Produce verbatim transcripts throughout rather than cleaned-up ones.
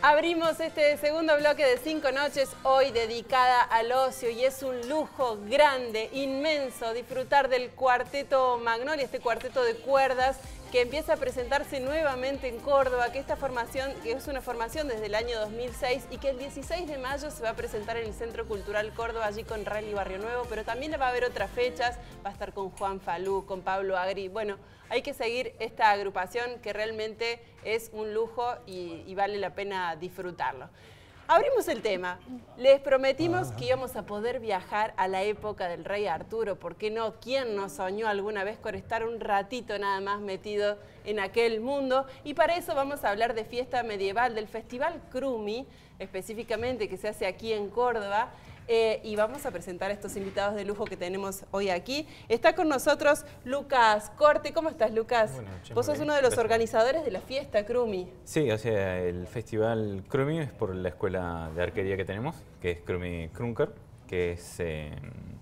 Abrimos este segundo bloque de Cinco Noches, hoy dedicada al ocio, y es un lujo grande, inmenso, disfrutar del Cuarteto Magnolia, este cuarteto de cuerdas que empieza a presentarse nuevamente en Córdoba, que esta formación, que es una formación desde el año dos mil seis y que el dieciséis de mayo se va a presentar en el Centro Cultural Córdoba, allí con Rally Barrio Nuevo, pero también va a haber otras fechas, va a estar con Juan Falú, con Pablo Agri. Bueno, hay que seguir esta agrupación que realmente es un lujo y, y vale la pena disfrutarlo. Abrimos el tema. Les prometimos que íbamos a poder viajar a la época del rey Arturo. ¿Por qué no? ¿Quién no soñó alguna vez con estar un ratito nada más metido en aquel mundo? Y para eso vamos a hablar de fiesta medieval, del Festival Crumi, específicamente, que se hace aquí en Córdoba. Eh, y vamos a presentar a estos invitados de lujo que tenemos hoy aquí. Está con nosotros Lucas Corte. ¿Cómo estás, Lucas? Bueno, che, Vos sos uno de los Gracias. organizadores de la fiesta Crumi. Sí, o sea, el festival Crumi es por la escuela de arquería que tenemos, que es Crumi Krunker, que es eh,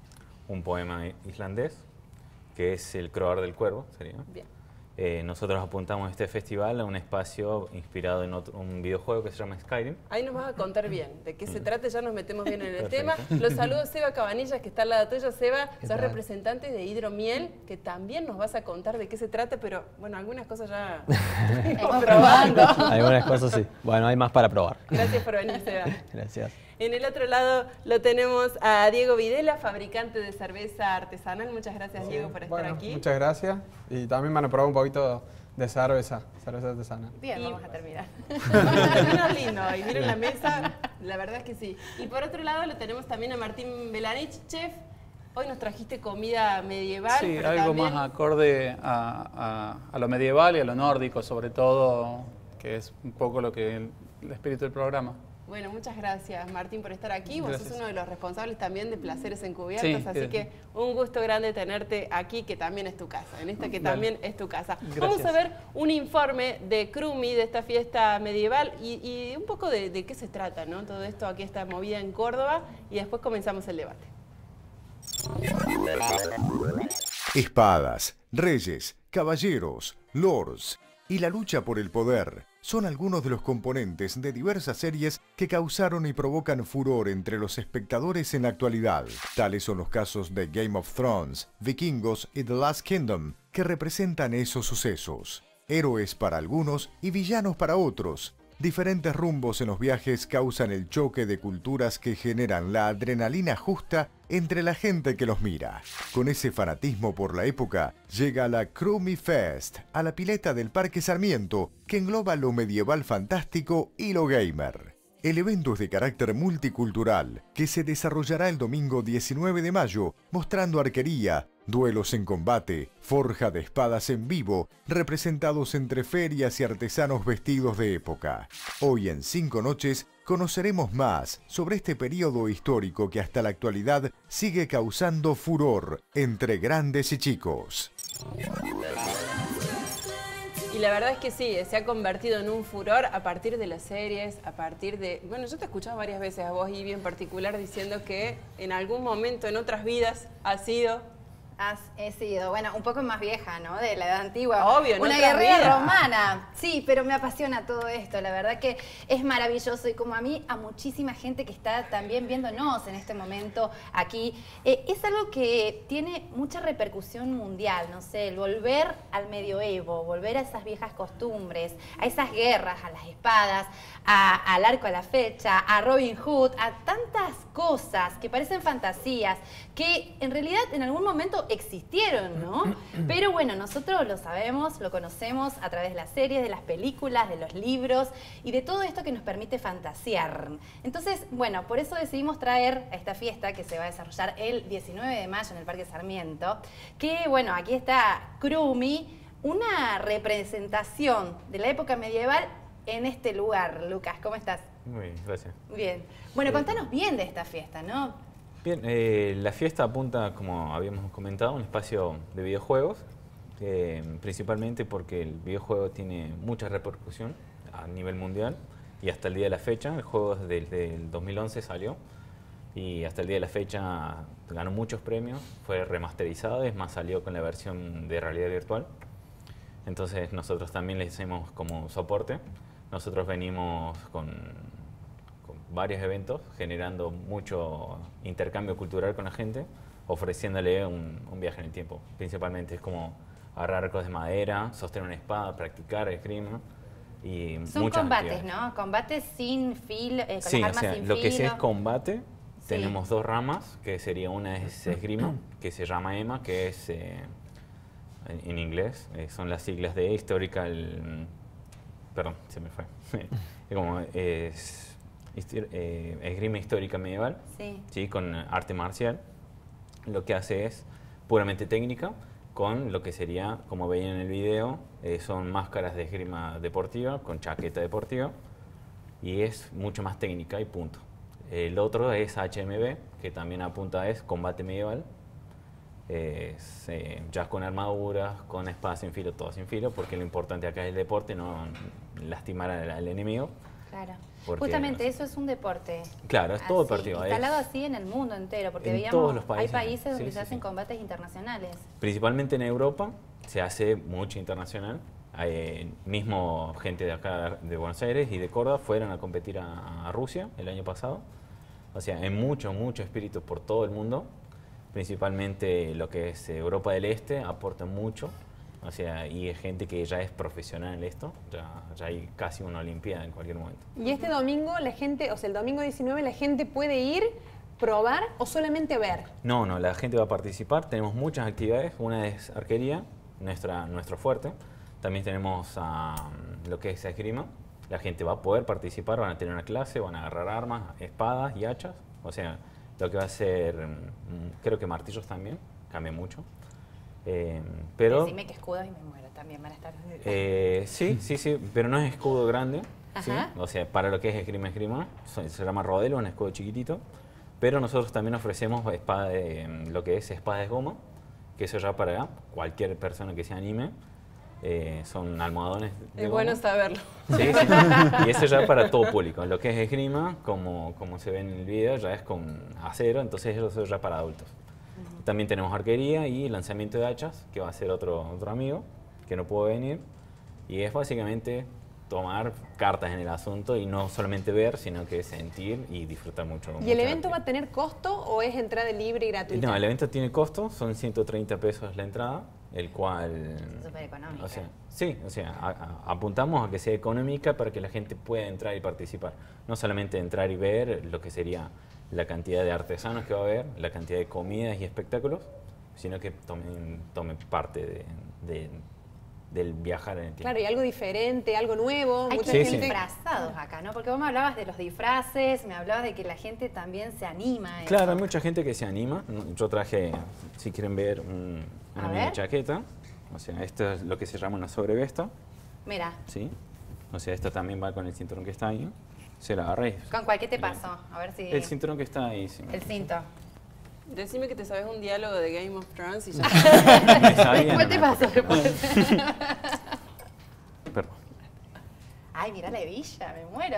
un poema islandés, que es el croar del cuervo, sería. Bien. Eh, nosotros apuntamos este festival a un espacio inspirado en otro, un videojuego que se llama Skyrim. Ahí nos vas a contar bien de qué se trata, ya nos metemos bien en el Perfecto. tema. Los saludos Seba Cabanillas, que está al lado tuyo. Seba, ¿Qué sos tal? representante de Hidromiel, que también nos vas a contar de qué se trata, pero bueno, algunas cosas ya estamos probando. Algunas cosas sí. Bueno, hay más para probar. Gracias por venir, Seba. Gracias. En el otro lado lo tenemos a Diego Videla, fabricante de cerveza artesanal. Muchas gracias, Diego, por estar Bueno, aquí. muchas gracias. Y también van a probar un poquito de cerveza, cerveza artesanal. Bien, Y- vamos a terminar. Vamos a terminar lindo hoy. Miren la mesa, la verdad es que sí. Y por otro lado lo tenemos también a Martín Belanich, chef. Hoy nos trajiste comida medieval. Sí, pero algo también... más acorde a, a- a lo medieval y a lo nórdico, sobre todo, que es un poco lo que el, el espíritu del programa. Bueno, muchas gracias, Martín, por estar aquí. Vos sos Gracias. uno de los responsables también de Placeres Encubiertos, Sí, así eh. que un gusto grande tenerte aquí, que también es tu casa, en esta que Dale. también es tu casa. Gracias. Vamos a ver un informe de Crumi, de esta fiesta medieval, y, y un poco de, de qué se trata, ¿no? Todo esto, aquí esta movida en Córdoba, y después comenzamos el debate. Espadas, reyes, caballeros, lords y la lucha por el poder son algunos de los componentes de diversas series que causaron y provocan furor entre los espectadores en la actualidad. Tales son los casos de Game of Thrones, Vikingos y The Last Kingdom, que representan esos sucesos. Héroes para algunos y villanos para otros. Diferentes rumbos en los viajes causan el choque de culturas que generan la adrenalina justa entre la gente que los mira. Con ese fanatismo por la época, llega la Crumi Fest, a la pileta del Parque Sarmiento, que engloba lo medieval fantástico y lo gamer. El evento es de carácter multicultural, que se desarrollará el domingo diecinueve de mayo, mostrando arquería, duelos en combate, forja de espadas en vivo, representados entre ferias y artesanos vestidos de época. Hoy en Cinco Noches conoceremos más sobre este periodo histórico que hasta la actualidad sigue causando furor entre grandes y chicos. Y la verdad es que sí, se ha convertido en un furor a partir de las series, a partir de... Bueno, yo te he escuchado varias veces a vos, Ivy, en particular, diciendo que en algún momento en otras vidas ha sido... Has, he sido, bueno, un poco más vieja, ¿no? De la edad antigua. Obvio, en Una otras guerrera vidas. romana. Sí, pero me apasiona todo esto. La verdad que es maravilloso. Y como a mí, a muchísima gente que está también viéndonos en este momento aquí, eh, es algo que tiene mucha repercusión mundial. No sé, el volver al medioevo, volver a esas viejas costumbres, a esas guerras, a las espadas, a- al arco a la flecha, a Robin Hood, a tantas cosas que parecen fantasías, que en realidad en algún momento existieron, ¿no? Pero bueno, nosotros lo sabemos, lo conocemos a través de las series, de las películas, de los libros y de todo esto que nos permite fantasear. Entonces, bueno, por eso decidimos traer a esta fiesta que se va a desarrollar el diecinueve de mayo en el Parque Sarmiento, que bueno, aquí está Crumi, una representación de la época medieval en este lugar. Lucas, ¿cómo estás? Muy bien, gracias. Bien. Bueno, contanos bien de esta fiesta, ¿no? Bien, eh, la fiesta apunta, como habíamos comentado, a un espacio de videojuegos, eh, principalmente porque el videojuego tiene mucha repercusión a nivel mundial y hasta el día de la fecha. El juego desde el dos mil once salió y hasta el día de la fecha ganó muchos premios, fue remasterizado, es más, salió con la versión de realidad virtual. Entonces nosotros también le hacemos como soporte nosotros venimos con, con varios eventos, generando mucho intercambio cultural con la gente, ofreciéndole un, un viaje en el tiempo. Principalmente es como agarrar arcos de madera, sostener una espada, practicar esgrima. Y son muchas combates, actividades. ¿no? Combates sin filo, eh, con Sí, las o armas sea, sin lo filo. que sí es combate, Sí. tenemos dos ramas, que sería una es esgrima, que se llama E M A, que es eh, en, en inglés, eh, son las siglas de Historical, perdón, se me fue, es como es, histi- eh, esgrima histórica medieval, Sí. ¿sí? Con arte marcial. Lo que hace es puramente técnica, con lo que sería, como veían en el video, eh, son máscaras de esgrima deportiva, con chaqueta deportiva, y es mucho más técnica y punto. El otro es H M B, que también apunta a es combate medieval, es, eh, ya con armaduras, con espadas sin filo, todo sin filo, porque lo importante acá es el deporte, no lastimar al, al enemigo. Claro. Porque, Justamente no sé. eso es un deporte. Claro, es todo así, deportivo. Instalado es- así en el mundo entero, porque en veíamos, todos los países. hay países donde Sí, se sí, hacen sí. combates internacionales. Principalmente en Europa se hace mucho internacional. Hay, mismo gente de acá de Buenos Aires y de Córdoba fueron a competir a, a Rusia el año pasado. O sea, hay mucho, mucho espíritu por todo el mundo. Principalmente lo que es Europa del Este aporta mucho. O sea, y es gente que ya es profesional en esto. Ya, ya hay casi una olimpiada en cualquier momento. Y este domingo la gente, o sea, el domingo diecinueve la gente puede ir, probar o solamente ver. No, no, la gente va a participar. Tenemos muchas actividades. Una es arquería, nuestra, nuestro fuerte. También tenemos ah, lo que es esgrima. La gente va a poder participar, van a tener una clase, van a agarrar armas, espadas y hachas. O sea, lo que va a ser, mm, creo que martillos también, cambia mucho. Eh, pero, Decime que escudos y me muero, también van a estar... eh, sí, sí, sí, pero no es escudo grande. ¿sí? Ajá. O sea, para lo que es esgrima, esgrima, se, se llama rodelo, un escudo chiquitito. Pero nosotros también ofrecemos espada de, lo que es espada de goma, que eso ya para cualquier persona que se anime. Eh, son almohadones de Es goma. bueno saberlo. Sí, sí. Y eso ya para todo público. Lo que es esgrima, como, como se ve en el video, ya es con acero, entonces eso ya para adultos. También tenemos arquería y lanzamiento de hachas, que va a ser otro, otro amigo, que no pudo venir. Y es básicamente tomar cartas en el asunto y no solamente ver, sino que sentir y disfrutar mucho. ¿Y el evento va a tener costo o es entrada libre y gratuita? No, el evento tiene costo, son ciento treinta pesos la entrada, el cual... Súper económica. O sea, sí, o sea, a- a- apuntamos a que sea económica para que la gente pueda entrar y participar. No solamente entrar y ver lo que sería la cantidad de artesanos que va a haber, la cantidad de comidas y espectáculos, sino que tomen, tomen parte de, de- del viajar en el tiempo. Claro, y algo diferente, algo nuevo. Hay mucha que ir Sí, sí. disfrazados acá, ¿no? Porque vos me hablabas de los disfraces, me hablabas de que la gente también se anima. a Claro, eso. hay mucha gente que se anima. Yo traje, si quieren ver, un- una A mini ver. chaqueta. O sea, esto es lo que se llama una sobrevesta, Mira, ¿sí? O sea, esto también va con el cinturón que está ahí. Se la agarré. ¿con cuál qué te pasó? A ver si... El cinturón que está ahí, sí. El cinto. Decime que te sabes un diálogo de Game of Thrones y ya. Me sabía, ¿Cuál no te me pasó acuerdo. después? Perdón. Ay, mira la hebilla, me muero.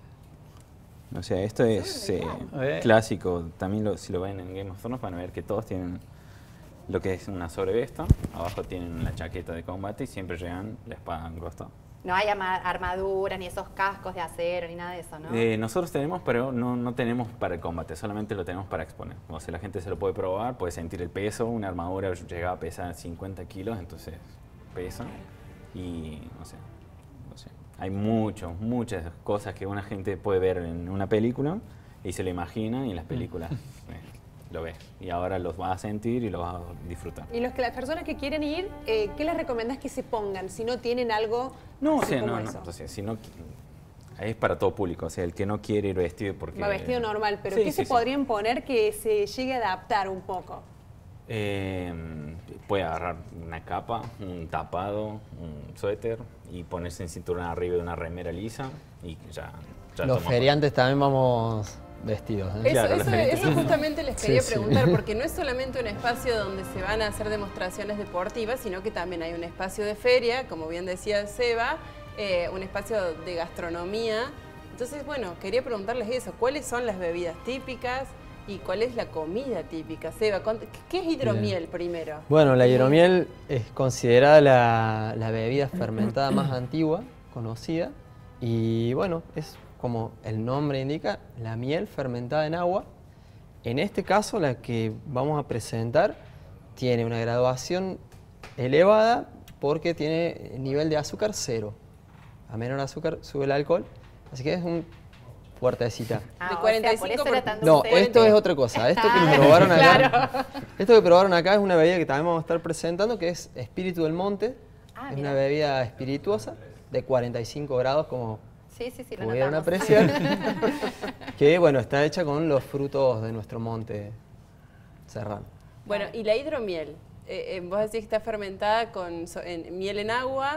O sea, esto es eh, A ver. clásico. También lo- si lo ven en Game of Thrones van a ver que todos tienen lo que es una sobrevesta. Abajo tienen la chaqueta de combate y siempre llevan la espada en costado. No hay ama- armadura, ni esos cascos de acero, ni nada de eso, ¿no? Eh, nosotros tenemos, pero no, no tenemos para el combate, solamente lo tenemos para exponer. O sea, la gente se lo puede probar, puede sentir el peso. Una armadura llega a pesar cincuenta kilos, entonces pesa. Y, o sea, o sea, hay mucho, muchas cosas que una gente puede ver en una película y se lo imagina y en las películas eh, lo ves. Y ahora los vas a sentir y los vas a disfrutar. Y los que las personas que quieren ir, eh, ¿qué les recomendás que se pongan si no tienen algo No, o así sea, como no, no, eso? o sea, si no, es para todo público. O sea, el que no quiere ir vestido porque... Va vestido normal, pero Sí, ¿qué sí, se sí. podrían poner que se llegue a adaptar un poco? Eh, puede agarrar una capa, un tapado, un suéter y ponerse en cinturón arriba de una remera lisa y ya... ya Los toma- feriantes también vamos vestidos. ¿eh? Eso, Claro, eso- la gente- eso justamente les Sí, quería sí. preguntar, porque no es solamente un espacio donde se van a hacer demostraciones deportivas, sino que también hay un espacio de feria, como bien decía Seba, eh, un espacio de gastronomía. Entonces, bueno, quería preguntarles eso, ¿cuáles son las bebidas típicas y cuál es la comida típica? Seba, cont- ¿qué es hidromiel primero? Bueno, la hidromiel es considerada la, la bebida fermentada más antigua conocida Y bueno, es como el nombre indica, la miel fermentada en agua. En este caso, la que vamos a presentar tiene una graduación elevada porque tiene nivel de azúcar cero. A menor azúcar sube el alcohol, así que es un fuertecita. Ah, De o cuarenta y sea, por cinco eso era por- tan No, dulce. esto es otra cosa. Esto que Ah, probaron acá, claro. esto que probaron acá es una bebida que también vamos a estar presentando, que es Espíritu del Monte. Ah, es mira. una bebida espirituosa de cuarenta y cinco grados, como Sí, sí, sí, lo pudieron notamos. apreciar. Que bueno, está hecha con los frutos de nuestro monte serrano. Bueno, y la hidromiel, eh, eh, vos decís que está fermentada con so- en- miel en agua,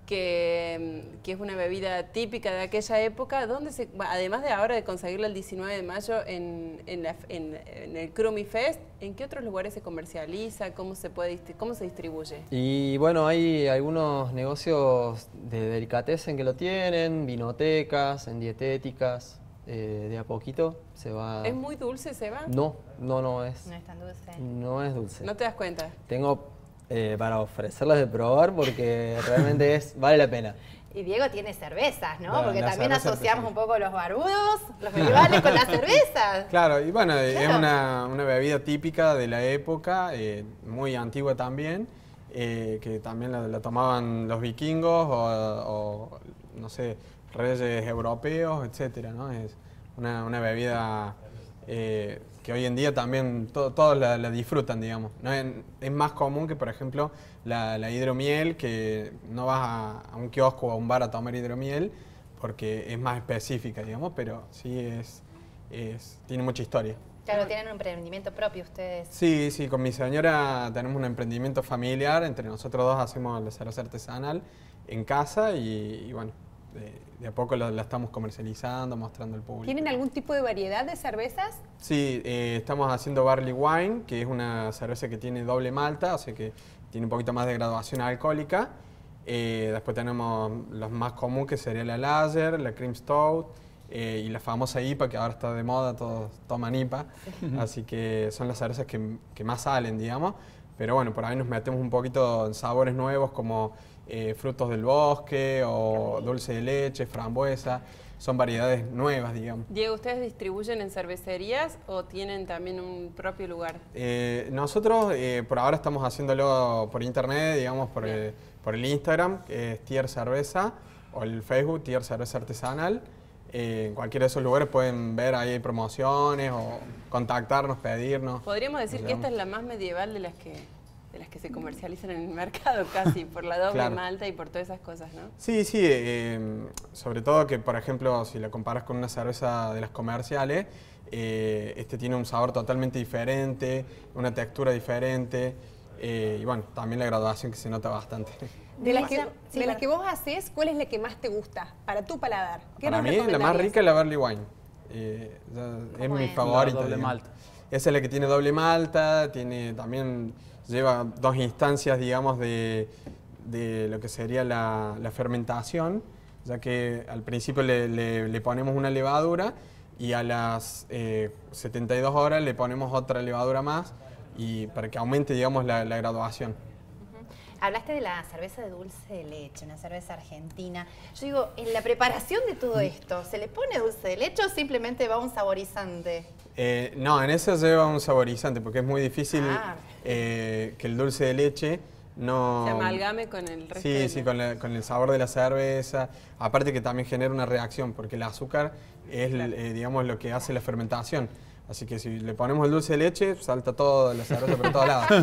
que, mm, que es una bebida típica de aquella época. ¿Dónde se, va, además de ahora de conseguirla el diecinueve de mayo en, en, la- en- en el Crummy Fest, ¿en qué otros lugares se comercializa? ¿Cómo se, puede, distri- cómo se distribuye? Y bueno, hay algunos negocios de delicatessen que lo tienen, vinotecas, en dietéticas, eh, de a poquito se va... ¿Es muy dulce, Seba? No, no, no es, No es tan dulce. no es dulce. ¿No te das cuenta? Tengo eh, para ofrecerlas de probar porque realmente es, vale la pena. Y Diego tiene cervezas, ¿no? La- Porque la también cerveza asociamos artesanal. un poco los barbudos, los medievales con las cervezas. Claro, y bueno, es Claro. una, una bebida típica de la época, eh, muy antigua también, eh, que también la, la tomaban los vikingos o, o, no sé, reyes europeos, etcétera, ¿no? Es una, una bebida eh, que hoy en día también to- todos la, la disfrutan, digamos. ¿No? Es, es más común que, por ejemplo, la, la hidromiel, que no vas a, a un kiosco o a un bar a tomar hidromiel porque es más específica, digamos, pero sí es, es tiene mucha historia. Claro, tienen un emprendimiento propio ustedes. Sí, sí, con mi señora tenemos un emprendimiento familiar, entre nosotros dos hacemos la cerveza artesanal en casa y, y bueno, de, de a poco la, la estamos comercializando, mostrando al público. ¿Tienen algún tipo de variedad de cervezas? Sí, eh, estamos haciendo Barley Wine, que es una cerveza que tiene doble malta, o sea que tiene un poquito más de graduación alcohólica. Eh, después tenemos los más comunes, que sería la Lager, la Cream Stout eh, y la famosa I P A, que ahora está de moda, todos toman I P A. Así que son las cervezas que, que más salen, digamos. Pero bueno, por ahí nos metemos un poquito en sabores nuevos como eh, frutos del bosque o dulce de leche, frambuesa. Son variedades nuevas, digamos. Diego, ¿ustedes distribuyen en cervecerías o tienen también un propio lugar? Eh, nosotros eh, por ahora estamos haciéndolo por internet, digamos, por el, por el Instagram, que es Tier Cerveza, o el Facebook, Tier Cerveza Artesanal. Eh, en cualquiera de esos lugares pueden ver ahí promociones o contactarnos, pedirnos. Podríamos decir Nos que esta llevamos. es la más medieval de las que, de las que se comercializan en el mercado casi, por la doble Claro. malta y por todas esas cosas, ¿no? Sí, sí, eh, sobre todo que, por ejemplo, si la comparas con una cerveza de las comerciales, eh, este tiene un sabor totalmente diferente, una textura diferente, eh, y bueno, también la graduación que se nota bastante. De las que, Sí, de las para- que vos haces, ¿cuál es la que más te gusta para tu paladar? ¿Qué Para nos mí, la más recomendarías? rica es la Barley Wine. Eh, ya es ¿Cómo mi es? favorita. La doble digamos. malta. Esa es la que tiene doble malta, tiene también lleva dos instancias, digamos, de, de lo que sería la, la fermentación, ya que al principio le, le- le ponemos una levadura y a las eh, setenta y dos horas le ponemos otra levadura más y para que aumente, digamos, la, la graduación. Hablaste de la cerveza de dulce de leche, una cerveza argentina. Yo digo, en la preparación de todo esto, ¿se le pone dulce de leche o simplemente va un saborizante? Eh, no, en eso lleva un saborizante porque es muy difícil Ah. eh, que el dulce de leche no... Se amalgame con el resto Sí, de sí, la- con, la- con el sabor de la cerveza. Aparte que también genera una reacción porque el azúcar es, eh, digamos, lo que hace la fermentación. Así que si le ponemos el dulce de leche, salta toda la cerveza por todos lados.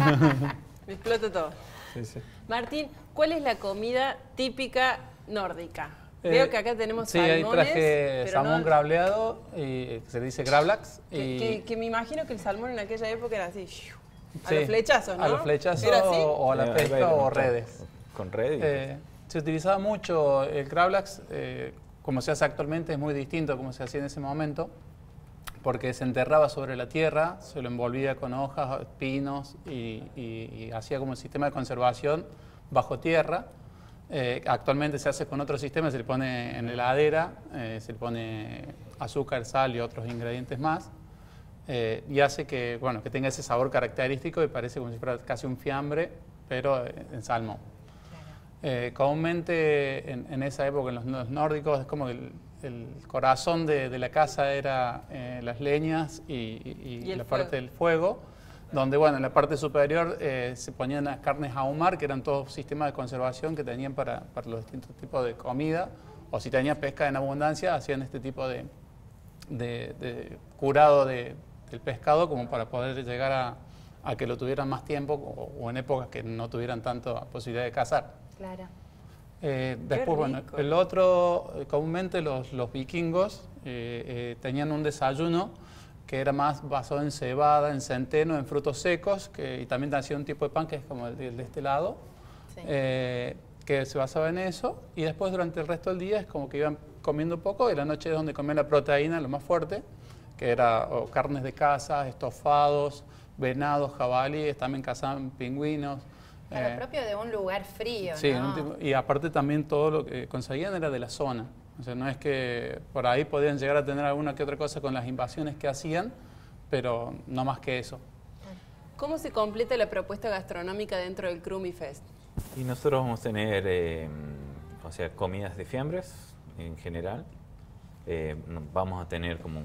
Me explota todo. Sí, sí. Martín, ¿cuál es la comida típica nórdica? Eh, Veo que acá tenemos Sí, ahí salmones, traje pero salmón no- grableado, y, que se dice gravlax. que, Y, que- que me imagino que el salmón en aquella época era así, ¡shiu! a sí, los flechazos, ¿no? A los flechazos ¿Era así? o a la Ahí va pesca a ir o con- redes. Con red y Eh, se utilizaba mucho el gravlax, eh, como se hace actualmente es muy distinto a como se hacía en ese momento, porque se enterraba sobre la tierra, se lo envolvía con hojas, pinos y, y- y hacía como un sistema de conservación bajo tierra. Eh, actualmente se hace con otro sistema, se le pone en la heladera, eh, se le pone azúcar, sal y otros ingredientes más, eh, y hace que, bueno, que tenga ese sabor característico y parece como si fuera casi un fiambre, pero eh, en salmón. Eh, comúnmente en, en esa época, en los, los nórdicos, es como el, el corazón de, de la casa era eh, las leñas y, y, y ¿Y la fuego? parte del fuego, donde bueno, en la parte superior eh, se ponían las carnes a ahumar, que eran todos sistemas de conservación que tenían para, para los distintos tipos de comida, o si tenía pesca en abundancia, hacían este tipo de, de, de curado de, del pescado como para poder llegar a, a que lo tuvieran más tiempo o, o en épocas que no tuvieran tanta posibilidad de cazar. Claro. Eh, después, bueno, el otro, eh, comúnmente los, los vikingos eh, eh, tenían un desayuno que era más basado en cebada, en centeno, en frutos secos, que, y también hacían un tipo de pan que es como el, el de este lado, Sí. eh, que se basaba en eso, y después durante el resto del día es como que iban comiendo poco, y la noche es donde comían la proteína, lo más fuerte, que era o carnes de caza, estofados, venados, jabalíes, también cazaban pingüinos. Claro, eh, propio de un lugar frío, Sí, ¿no? un tipo- y aparte también todo lo que conseguían era de la zona. O sea, no es que por ahí podían llegar a tener alguna que otra cosa con las invasiones que hacían, pero no más que eso. ¿Cómo se completa la propuesta gastronómica dentro del Crummy Fest? Y nosotros vamos a tener, eh, o sea, comidas de fiambres en general. Eh, no- vamos a tener como un,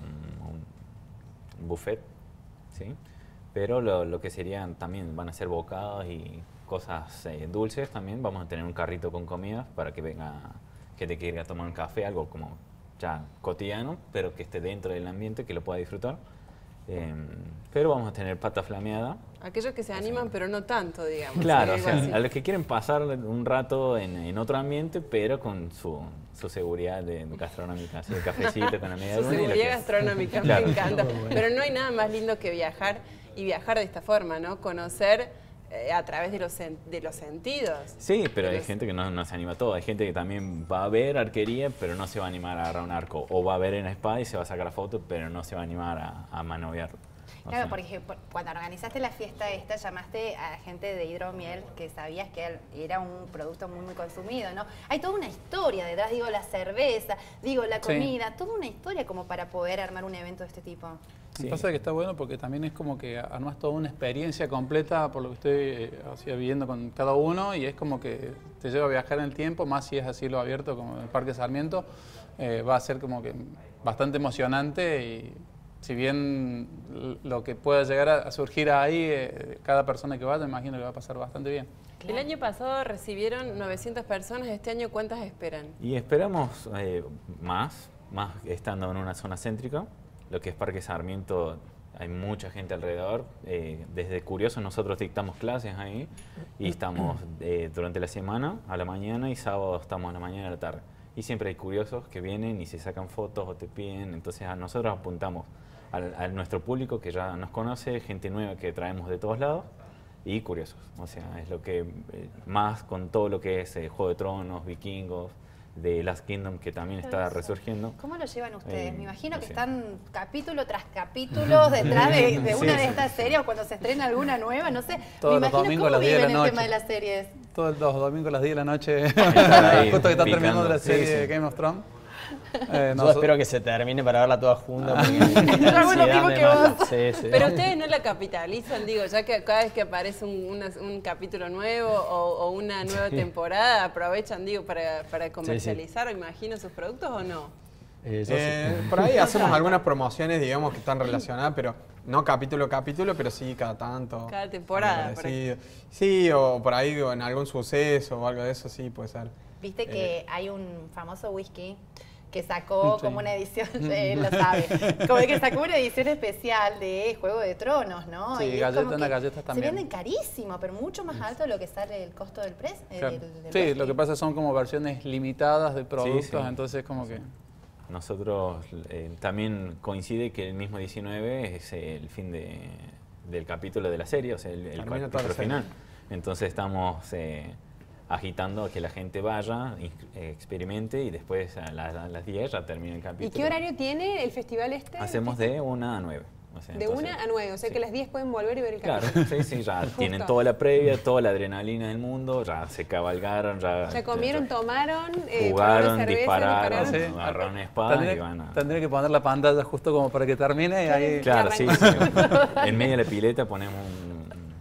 un buffet, ¿sí? Pero lo, lo que serían también van a ser bocados y cosas eh, dulces también. Vamos a tener un carrito con comidas para que venga gente que quiera tomar un café, algo como ya cotidiano, pero que esté dentro del ambiente, que lo pueda disfrutar. Eh, pero vamos a tener pata flameada. Aquellos que se animan, pero no tanto, digamos. Claro, o algo sea, así. a los que quieren pasar un rato en, en otro ambiente, pero con su, su seguridad de, gastronómica, así el cafecito con la media Su luna y lo seguridad que- gastronómica, Claro. me encanta. Pero no hay nada más lindo que viajar y viajar de esta forma, ¿no? Conocer eh, a través de los, sen- de los sentidos. Sí, pero hay Pero- gente que no, no se anima a todo. Hay gente que también va a ver arquería, pero no se va a animar a agarrar un arco. O va a ver en la espada y se va a sacar fotos, pero no se va a animar a, a manovear. O Claro, sea, porque por- cuando organizaste la fiesta esta, llamaste a gente de hidromiel que sabías que era un producto muy, muy consumido, ¿no? Hay toda una historia detrás, digo, la cerveza, digo, la Sí. comida, toda una historia como para poder armar un evento de este tipo. Sí. Me pasa que está bueno porque también es como que armas toda una experiencia completa por lo que estoy eh, así, viviendo con cada uno y es como que te lleva a viajar en el tiempo, más si es así lo abierto como el Parque Sarmiento, eh, va a ser como que bastante emocionante y si bien l- lo que pueda llegar a, a surgir ahí, eh, cada persona que vaya, imagino que va a pasar bastante bien. El año pasado recibieron novecientas personas, este año ¿cuántas esperan? Y esperamos eh, más, más estando en una zona céntrica. Lo que es Parque Sarmiento, hay mucha gente alrededor. Eh, desde Curiosos nosotros dictamos clases ahí y estamos eh, durante la semana a la mañana y sábado estamos a la mañana y a la tarde. Y siempre hay curiosos que vienen y se sacan fotos o te piden. Entonces a nosotros apuntamos al- a nuestro público que ya nos conoce, gente nueva que traemos de todos lados y curiosos. O sea, es lo que eh, más con todo lo que es eh, Juego de Tronos, Vikingos, de Last Kingdom que también está Eso. resurgiendo. ¿Cómo lo llevan ustedes? Eh, Me imagino no que sé. están capítulo tras capítulo detrás de, de Sí, una de sí. estas series o cuando se estrena alguna nueva, no sé. Todos Me los imagino domingos a cómo las diez de viven la el noche. tema de las series. Todos los domingos a las diez de la noche, Estar ahí justo que están picando. terminando la Sí, serie sí. de Game of Thrones. Eh, Yo noso- espero que se termine para verla toda junta. Porque Yo hago lo ansiedad mismo me que mata. vos. Sí, sí. Pero ustedes no la capitalizan, digo, ya que cada vez que aparece un, una- un capítulo nuevo o, o una nueva temporada, aprovechan, digo, para, para comercializar, imagino, sus productos o no. Eh, yo sí. Eh, por ahí hacemos algunas promociones, digamos, que están relacionadas, pero no capítulo a capítulo, pero sí cada tanto. Cada temporada, algo por parecido. Sí, o por ahí o en algún suceso o algo de eso, sí, puede ser. Viste que hay un famoso whisky que sacó Sí. como una edición, él lo sabe, como que sacó una edición especial de Juego de Tronos, ¿no? Sí, Y es galletas, como unas que galletas también. Se venden carísimo, pero mucho más alto de lo que sale el costo del precio. Claro. Sí, lo que pasa son como versiones limitadas de productos, sí. entonces como que... Nosotros eh, también coincide que el mismo diecinueve es el fin de, del capítulo de la serie, o sea, el, el Termina toda la capítulo serie. final. Entonces estamos eh, agitando a que la gente vaya, ins- eh, experimente y después a, la- a las diez ya termina el ¿Y capítulo. qué horario tiene el festival este? Hacemos de una a nueve. O sea, De entonces- una a nueve, o sea sí. que a las diez pueden volver y ver el Claro, capítulo. sí, sí, ya Justo. tienen toda la previa, toda la adrenalina del mundo, ya se cabalgaron, ya... Ya comieron, ya tomaron, eh, jugaron, tomaron cerveza, dispararon, Sí. agarraron espada Tendría, y van a... tendría que poner la pantalla justo como para que termine y ahí... Claro, que sí, arranque. sí. En medio de la pileta ponemos un,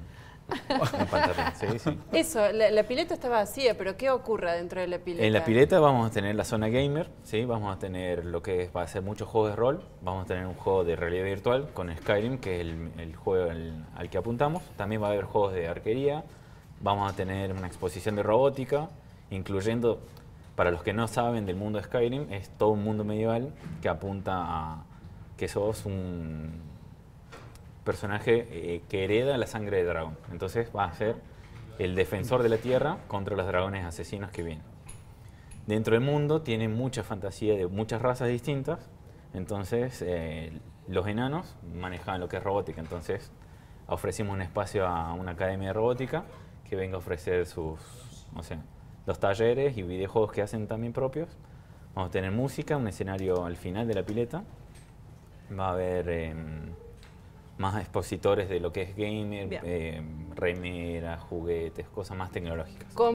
Un pantarrón, sí, sí. Eso, la, la pileta está vacía, pero ¿qué ocurre dentro de la pileta? En la pileta vamos a tener la zona gamer, ¿sí? Vamos a tener lo que es, va a ser muchos juegos de rol, vamos a tener un juego de realidad virtual con Skyrim, que es el, el juego al, al que apuntamos. También va a haber juegos de arquería, vamos a tener una exposición de robótica, incluyendo, para los que no saben del mundo de Skyrim, es todo un mundo medieval que apunta a que sos un personaje eh, que hereda la sangre de dragón. Entonces va a ser el defensor de la tierra contra los dragones asesinos que vienen. Dentro del mundo tiene mucha fantasía de muchas razas distintas, entonces eh, los enanos manejan lo que es robótica, entonces ofrecimos un espacio a una academia de robótica que venga a ofrecer sus, o sea, los talleres y videojuegos que hacen también propios. Vamos a tener música, un escenario al final de la pileta, va a haber eh, más expositores de lo que es gamer, eh, remeras, juguetes, cosas más tecnológicas.